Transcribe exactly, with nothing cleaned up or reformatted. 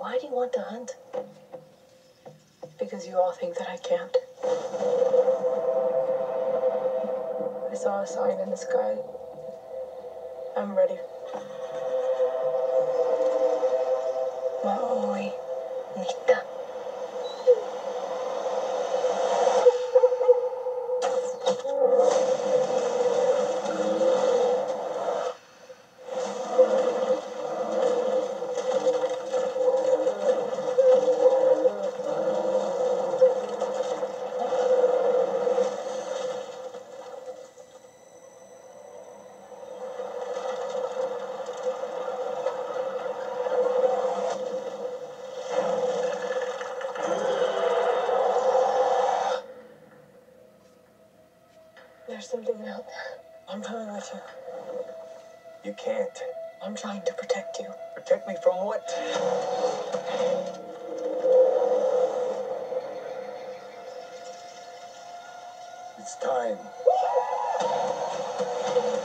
Why do you want to hunt? Because you all think that I can't. I saw a sign in the sky. I'm ready. Maui Nita. There's something out there. I'm coming with you. You can't. I'm trying to protect you. Protect me from what? It's time.